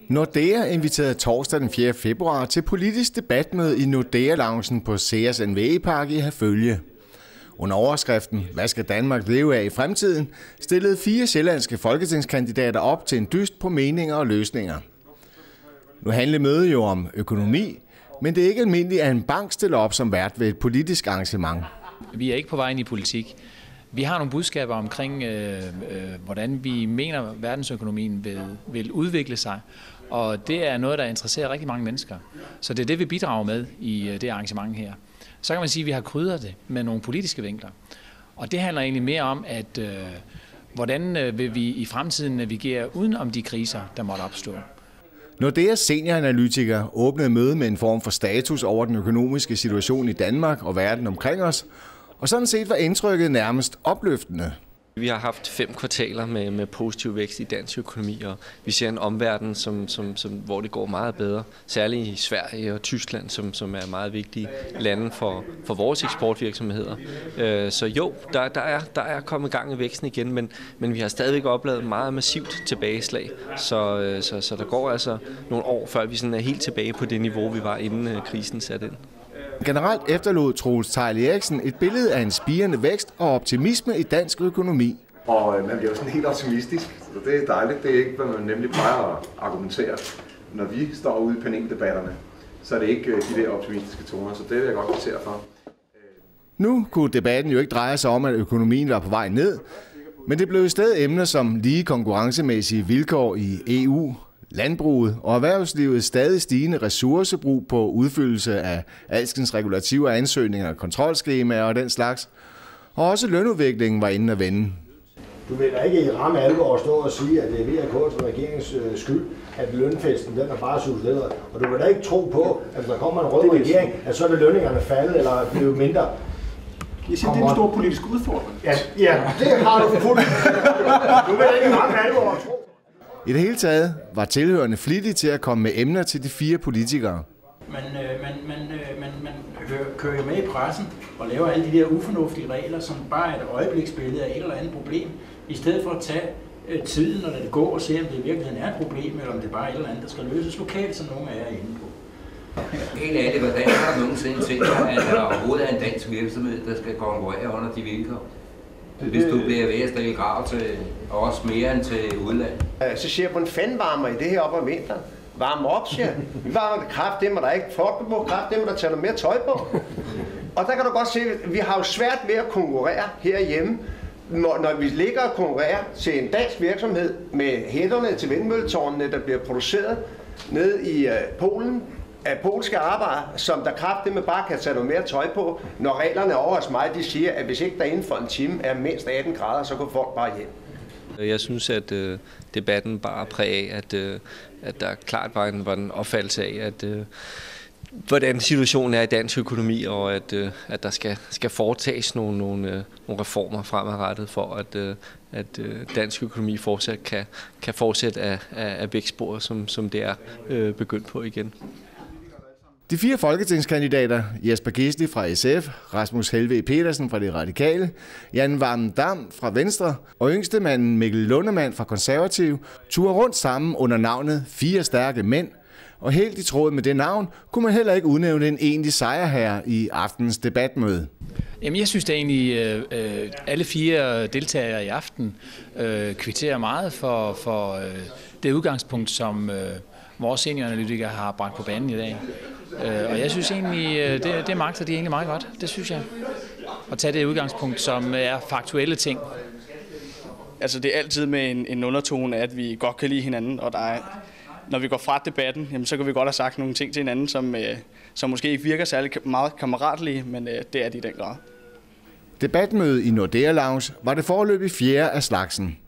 Nordea inviterede torsdag den 4. februar til politisk debatmøde i Nordea-loungen på Sears NVE-park i Herfølge. Under overskriften "Hvad skal Danmark leve af i fremtiden?" stillede 4 sjællandske folketingskandidater op til en dyst på meninger og løsninger. Nu handler mødet jo om økonomi, men det er ikke almindeligt, at en bank stiller op som vært ved et politisk arrangement. Vi er ikke på vej ind i politik. Vi har nogle budskaber omkring, hvordan vi mener, verdensøkonomien vil udvikle sig. Og det er noget, der interesserer rigtig mange mennesker. Så det er det, vi bidrager med i det arrangement her. Så kan man sige, at vi har krydret det med nogle politiske vinkler. Og det handler egentlig mere om, at hvordan vil vi i fremtiden navigere uden om de kriser, der måtte opstå. Nordeas senioranalytiker åbnede mødet med en form for status over den økonomiske situation i Danmark og verden omkring os, og sådan set var indtrykket nærmest opløftende. Vi har haft 5 kvartaler med positiv vækst i dansk økonomi, og vi ser en omverden, hvor det går meget bedre. Særligt i Sverige og Tyskland, som er meget vigtige lande for vores eksportvirksomheder. Så jo, der er kommet gang i væksten igen, men vi har stadigvæk oplevet meget massivt tilbageslag. Så der går altså nogle år, før vi sådan er helt tilbage på det niveau, vi var inden krisen satte ind. Generelt efterlod Troels Theil Eriksen et billede af en spirende vækst og optimisme i dansk økonomi. Og man bliver jo sådan helt optimistisk, så det er dejligt. Det er ikke, hvad man nemlig plejer at argumentere. Når vi står ude i paneldebatterne, så er det ikke de der optimistiske toner, så det vil jeg godt kvittere for. Nu kunne debatten jo ikke dreje sig om, at økonomien var på vej ned, men det blev i stedet emner som lige konkurrencemæssige vilkår i EU, landbruget og erhvervslivets stadig stigende ressourcebrug på udfyldelse af alskens regulativer, ansøgninger, kontrolskemaer og den slags. Og også lønudviklingen var inde at vende. Du vil da ikke i ramme alvor at stå og sige, at det er VK's regeringens skyld, at lønfesten den er bare suspenderet. Og du vil da ikke tro på, at hvis der kommer en rød regering, at så vil lønningerne falde eller blive mindre. Jeg siger, det er en stor politisk udfordring. Ja, det har du fuldt. Du vil da ikke i ramme alvor at tro. I det hele taget var tilhørende flittige til at komme med emner til de 4 politikere. Man kører med i pressen og laver alle de der ufornuftige regler, som bare er et øjebliksbillede af et eller andet problem, i stedet for at tage tiden og lade det gå og se, om det i virkeligheden er et problem, eller om det bare er et eller andet, der skal løses lokalt, som nogle af jer er inde på. Helt ærligt, hvordan har du nogensinde tænkt dig, at der overhovedet er en dansk virksomhed, der skal konkurrere under de vilkår? Hvis du bliver ved at stille krav til os mere end til udlandet. Så siger jeg på en fandvarmer i det her op om vinteren. Varme op, siger vi varmer det kraft, det må der ikke folk på kraft, det må der tage noget mere tøj på. Og der kan du godt se, at vi har jo svært ved at konkurrere herhjemme, når vi ligger og konkurrerer til en dansk virksomhed med hætterne til vindmølletårnene, der bliver produceret nede i Polen af polske arbejdere, som der kraftedeme bare kan tage noget mere tøj på, når reglerne over hos mig, de siger, at hvis ikke der inden for en time er mindst 18 grader, så går folk bare hjem. Jeg synes, at debatten bare præg af, at der klart var en opfattelse af, at hvordan situationen er i dansk økonomi, og at der skal foretages nogle reformer fremadrettet for, at dansk økonomi fortsat kan fortsætte af vækstsporet, som det er begyndt på igen. De 4 folketingskandidater, Jesper Gisli fra SF, Rasmus Helveg Petersen fra De Radikale, Jan Varmen Dam fra Venstre og yngstemanden Mikkel Lundemann fra Konservative, turer rundt sammen under navnet 4 stærke mænd, og helt i tråd med det navn kunne man heller ikke udnævne en egentlig sejrherre i aftenens debatmøde. Jamen, jeg synes da egentlig, alle 4 deltagere i aften kvitterer meget for det udgangspunkt, som vores senioranalytikere har bragt på banen i dag. Og jeg synes egentlig, det magter de egentlig meget godt. Det synes jeg. At tage det udgangspunkt, som er faktuelle ting. Altså det er altid med en undertone af, at vi godt kan lide hinanden, og når vi går fra debatten, jamen, så kan vi godt have sagt nogle ting til hinanden, som måske ikke virker særlig meget kammeratlige, men det er de i den grad. Debatmødet i Nordea Lounge var det foreløbig 4. af slagsen.